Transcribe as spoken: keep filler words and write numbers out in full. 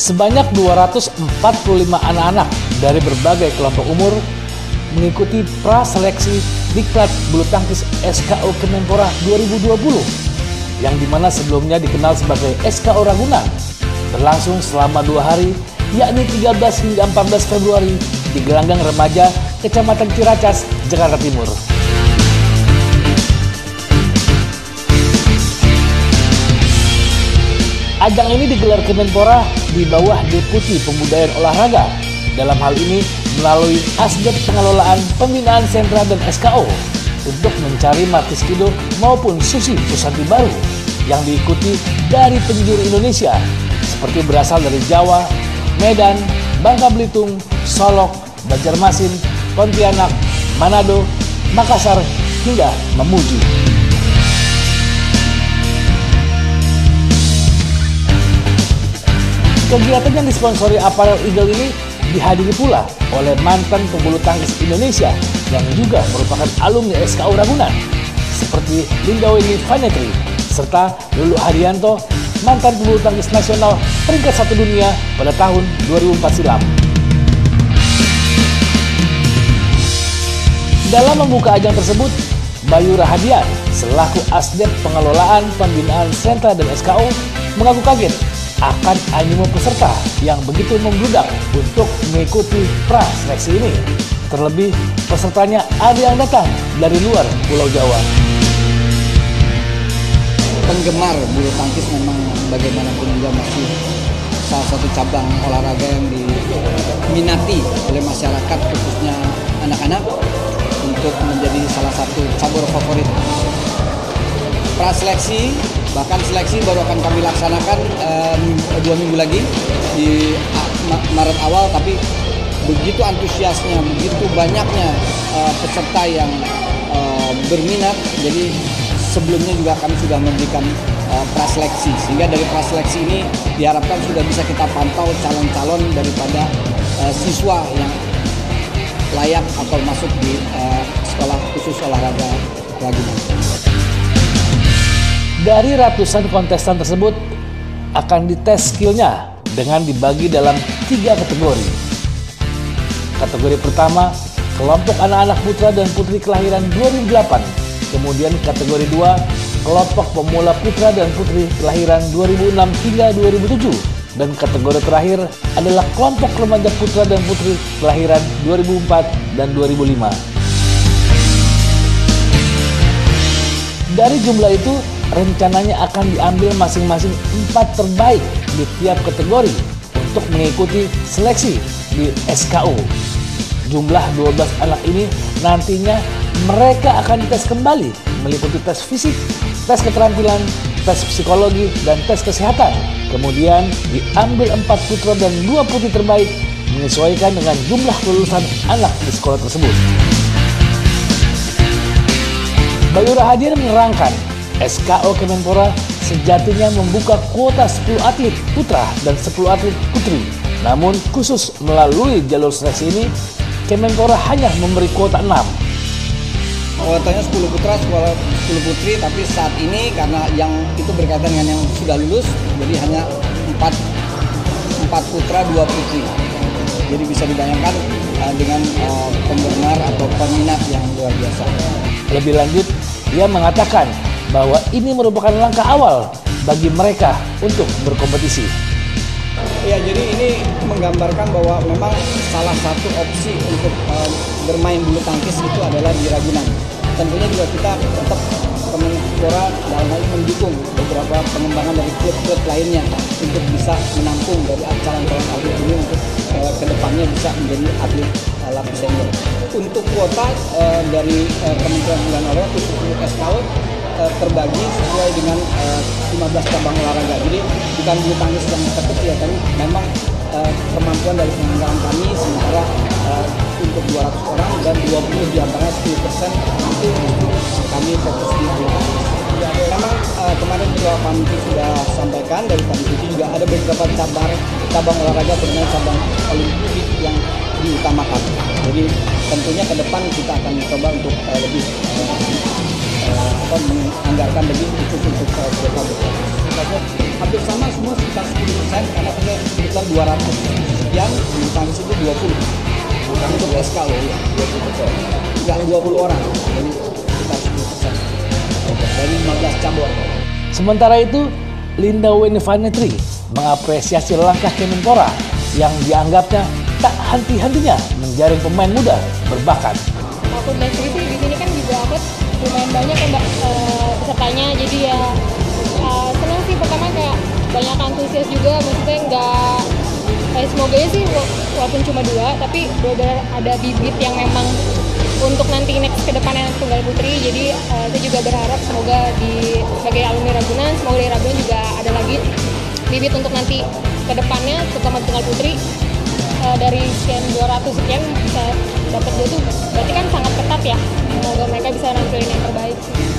Sebanyak dua ratus empat puluh lima anak-anak dari berbagai kelompok umur mengikuti praseleksi Diklat Bulu Tangkis S K O Kemenpora dua ribu dua puluh yang dimana sebelumnya dikenal sebagai S K O Ragunan, berlangsung selama dua hari, yakni tiga belas hingga empat belas Februari di Gelanggang Remaja, Kecamatan Ciracas, Jakarta Timur. Ajang ini digelar Kemenpora di bawah Deputi Pembudayaan Olahraga, dalam hal ini melalui Asdep Pengelolaan Pembinaan Sentra dan S K O, untuk mencari Markis Kido maupun Susi Pusanti baru yang diikuti dari penjuru Indonesia seperti berasal dari Jawa, Medan, Bangka Belitung, Solok, Banjarmasin, Pontianak, Manado, Makassar, hingga Mamuju. Kegiatan yang disponsori Apparel Eagle ini dihadiri pula oleh mantan pebulu tangkis Indonesia yang juga merupakan alumni S K O Ragunan seperti Linda Weni Vanetri serta Lulu Hadianto, mantan pebulu tangkis nasional peringkat satu dunia pada tahun dua ribu empat silam. Dalam membuka ajang tersebut, Bayu Rahadian selaku Asdep Pengelolaan Pembinaan Sentra dan S K O mengaku kaget akan animo peserta yang begitu membludak untuk mengikuti praseleksi ini. Terlebih pesertanya ada yang datang dari luar Pulau Jawa. Penggemar bulu tangkis memang bagaimanapun juga masih salah satu cabang olahraga yang diminati oleh masyarakat, khususnya anak-anak, untuk menjadi salah satu cabur favorit. Praseleksi bahkan seleksi baru akan kami laksanakan um, dua minggu lagi di uh, Maret awal, tapi begitu antusiasnya, begitu banyaknya uh, peserta yang uh, berminat, jadi sebelumnya juga kami sudah memberikan uh, praseleksi, sehingga dari praseleksi ini diharapkan sudah bisa kita pantau calon-calon daripada uh, siswa yang layak atau masuk di uh, sekolah khusus olahraga Ragunan. Dari ratusan kontestan tersebut akan dites skillnya dengan dibagi dalam tiga kategori. Kategori pertama, kelompok anak-anak putra dan putri kelahiran dua ribu delapan. Kemudian kategori dua, kelompok pemula putra dan putri kelahiran dua ribu enam hingga dua ribu tujuh. Dan kategori terakhir adalah kelompok remaja putra dan putri kelahiran dua ribu empat dan dua ribu lima. Dari jumlah itu, rencananya akan diambil masing-masing empat terbaik di tiap kategori untuk mengikuti seleksi di S K O. Jumlah dua belas anak ini nantinya mereka akan dites kembali meliputi tes fisik, tes keterampilan, tes psikologi, dan tes kesehatan. Kemudian diambil empat putra dan dua putri terbaik menyesuaikan dengan jumlah kelulusan anak di sekolah tersebut. Bayu Rahadian menerangkan, S K O Kemenpora sejatinya membuka kuota sepuluh atlet putra dan sepuluh atlet putri. Namun khusus melalui jalur seleksi ini, Kemenpora hanya memberi kuota enam. Kuotanya sepuluh putra, sepuluh putri, tapi saat ini karena yang itu berkaitan dengan yang sudah lulus, jadi hanya empat, empat putra, dua putri. Jadi bisa dibayangkan uh, dengan uh, penggemar atau peminat yang luar biasa. Lebih lanjut, dia mengatakan bahwa ini merupakan langkah awal bagi mereka untuk berkompetisi. Ya, jadi ini menggambarkan bahwa memang salah satu opsi untuk uh, bermain bulu tangkis itu adalah di Ragunan. Tentunya juga kita tetap Kemenpora dalam hal ini mendukung beberapa pengembangan dari klub-klub lainnya untuk bisa menampung dari calon-calon atlet ini untuk uh, kedepannya bisa menjadi atlet uh, lapis senior. Untuk kuota uh, dari uh, Kementerian Pemuda dan Olahraga khusus untuk S K O uh, terbagi sesuai dengan uh, lima belas cabang olahraga. Jadi bukan bulu tangkis yang terkecil ya, tapi memang uh, kemampuan dari penyelenggaraan kami sementara uh, untuk dua ratus orang dan dua puluh diantaranya sepuluh persen itu kami fokus di bulu tangkis. Memang uh, kemarin juga kami sudah sampaikan dari panitia juga ada beberapa cabang cabang olahraga terutama cabang olimpik yang diutamakan. Jadi tentunya ke depan kita akan coba untuk uh, lebih uh, uh, apa, menganggarkan lebih khusus untuk uh, hampir sama semua sekitar sepuluh persen karena punya sekitar dua ratus yang bulu tangkis itu dua puluh bukan untuk S K O ya dua puluh persen nggak dua puluh orang jadi sekitar sepuluh persen dari lima belas cabur. Sementara itu Linda Wenivanetri mengapresiasi langkah Kemenpora yang dianggapnya tak henti-hentinya menjaring pemain muda berbakat. Aku dan sendiri di sini kan juga aku lumayan banyak ya mbak uh, pesertanya, jadi ya uh, senang sih. Pertama kayak banyak antusias juga, maksudnya nggak kayak semoga ya sih walaupun cuma dua tapi benar-benar ada bibit yang memang untuk nanti next ke depannya tunggal putri. Jadi uh, saya juga berharap semoga di sebagai alumni Ragunan, semoga dari Ragunan juga ada lagi bibit untuk nanti ke depannya terutama tunggal putri. Uh, dari sekian dua ratus sekian bisa dapat dua tuh berarti kan sangat ketat ya. Semoga mereka bisa nampilin yang terbaik sih.